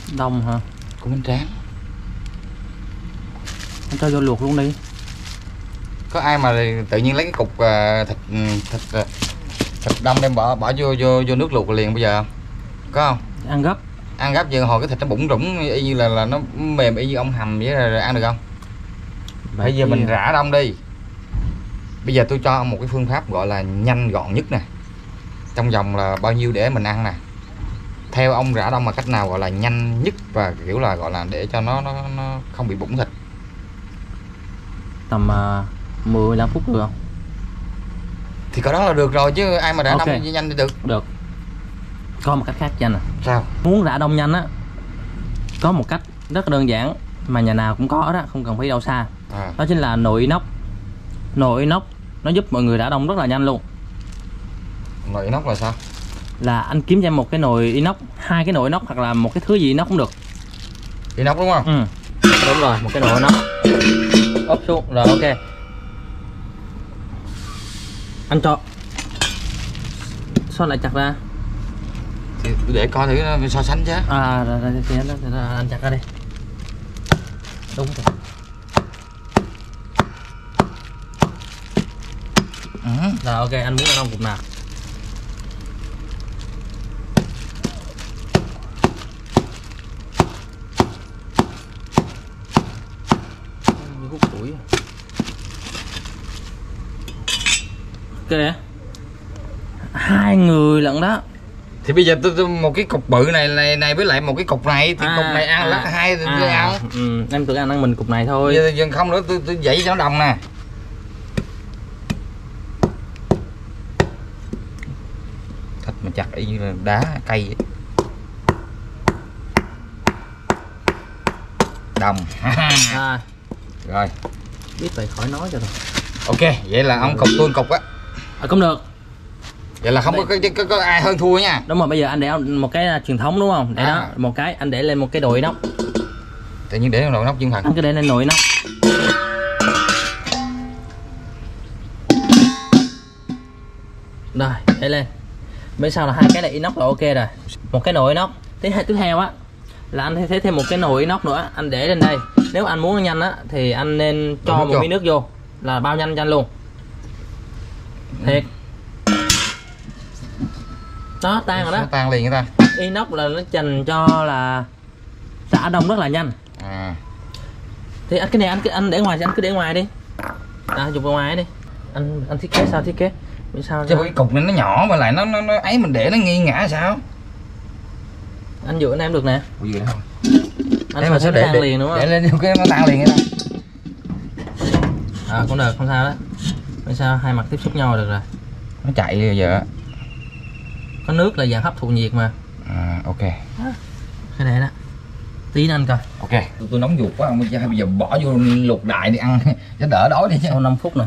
Đông hả? Của bánh tráng. Anh cho vô luộc luôn đi. Có ai mà tự nhiên lấy cái cục thịt đông đem bỏ vô nước luộc liền bây giờ không? Có không? Ăn gấp. Ăn gấp giờ hồi cái thịt nó bủng rủng y như là nó mềm y như ông hầm vậy, rồi ăn được không? Bây giờ mình rã đông đi. Bây giờ tôi cho ông một cái phương pháp gọi là nhanh gọn nhất nè. Trong vòng là bao nhiêu để mình ăn nè. Theo ông rã đông là cách nào gọi là nhanh nhất và kiểu là gọi là để cho nó không bị bủng thịt? Tầm 15 phút được không? Thì có đó là được rồi chứ ai mà rã đông nhanh thì được. Được. Có một cách khác cho anh. Sao? Muốn rã đông nhanh á, có một cách rất đơn giản mà nhà nào cũng có đó, không cần phải đâu xa. Đó chính là nồi inox. Nồi inox nó giúp mọi người rã đông rất là nhanh luôn. Nồi inox là sao? Là anh kiếm cho em một cái nồi inox, 2 cái nồi inox hoặc là một cái thứ gì inox cũng được. Inox đúng không? Ừ. Đúng rồi, một cái nồi inox. Ốp xuống rồi, ok. Anh cho sao lại chặt ra? Thì để coi thử nó so sánh chứ. Anh chặt ra đi. Đúng rồi. Rồi ok, anh muốn ăn đông cục nào? Hút củi. Ok. 2 người lận đó. Thì bây giờ tôi một cái cục bự này với lại một cái cục này thì cục này ăn lát hai tôi ăn. Em tự ăn mình cục này thôi. Giờ không nữa tôi dậy cho nó đồng nè. Thịt mà chặt y như là đá cây vậy. Đồng. Rồi. Biết vậy khỏi nói cho rồi. Ok, vậy là ông cục tôi cục á. Cũng được. Vậy là không có ai hơn thua nha. Đúng rồi, bây giờ anh để một cái truyền thống đúng không? Để đó, một cái anh để lên một cái nồi inox. Tự nhiên để nồi inox chân thật. Anh cứ để lên nồi inox. Rồi, để lên. Bên sau là 2 cái là inox là ok rồi. Một cái nồi inox. Tiếp theo á là anh thấy thêm một cái nồi inox nữa, anh để lên đây. Nếu anh muốn nhanh á thì anh nên cho một miếng nước vô là bao nhanh cho anh luôn. Thiệt. Đó, tan rồi đó. Nó tan liền người ta. Inox là nó dành cho là rã đông rất là nhanh. Thì cái này anh để ngoài, anh cứ để ngoài đi. Dùng ra ngoài đi. Anh thiết kế sao thiết kế? Sao chứ cái cục này nó nhỏ mà lại nó ấy, mình để nó nghiêng ngã sao? Anh dựa em được nè. Ủa dựa không? Anh mà sẽ tan liền đúng không? Để lên cái nó tan liền người ta. Cũng được, không sao đó. Bên sao hai mặt tiếp xúc nhau được rồi. Nó chạy bây giờ. Có nước là dạng hấp thụ nhiệt mà. Ok. Cái này đó. Tí nữa anh coi. Ok. Tôi nóng ruột quá, bây giờ bỏ vô luộc đại đi ăn cho đỡ đói đi chứ. Sau 5 phút nè.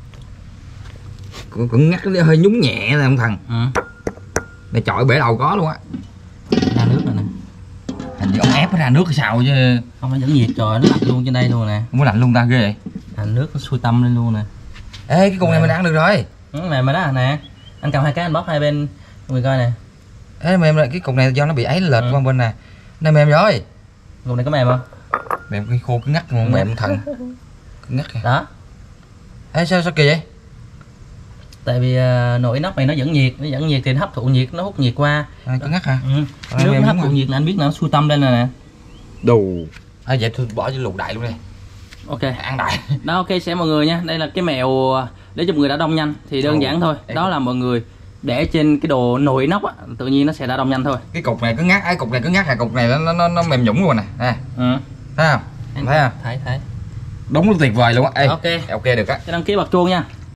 Cũng ngắt hơi nhúng nhẹ nè ông thằng. Này chọi bể đầu có luôn á. Ra nước rồi nè. Hình như ông ép nó ra nước hay sao chứ. Không phải dẫn nhiệt trời, nó lạnh luôn trên đây luôn nè. Không có lạnh luôn ta, ghê vậy. Nước nó sôi tâm lên luôn nè. Ê, cái cục này mình ăn được rồi. Mềm rồi đó nè. Anh cầm 2 cái anh bóc hai bên người coi nè. Ê, mềm rồi, cái cục này do nó bị ấy lệch qua bên nè. Này mềm rồi. Cục này có mềm không? Mềm cái khô cứ ngắt luôn, mềm thần. Cứ ngắt kìa. Đó. Ê, sao kỳ vậy? Tại vì nồi inox này nó dẫn nhiệt thì nó hấp thụ nhiệt, nó hút nhiệt qua. Cứ ngắt hả? Nước nó hấp thụ nhiệt là anh biết nó sôi tâm lên rồi nè. Đủ. Vậy thôi bỏ vô luộc đại luôn đi. Ok. Ăn đại. Đó, ok sẽ mọi người nha. Đây là cái mẹo để cho mọi người đã đông nhanh thì đơn giản thôi. Đó là mọi người để trên cái đồ nồi inox á, tự nhiên nó sẽ đã đông nhanh thôi. Cái cục này cứ ngắt, cục này cứ ngắt, cục này nó mềm nhũng luôn nè. Nè. Thấy không? Thấy không? Thấy. Đúng là tuyệt vời luôn á. Ok. Ok được á. Cho đăng ký bật chuông nha.